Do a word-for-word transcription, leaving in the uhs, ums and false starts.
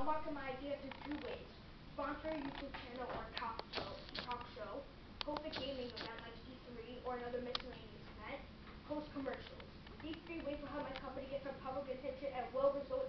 market my idea through two ways. Sponsor a YouTube channel or talk show, talk show, host a gaming event like E three or another miscellaneous event, host commercials. These three ways will help my company get some public attention and will result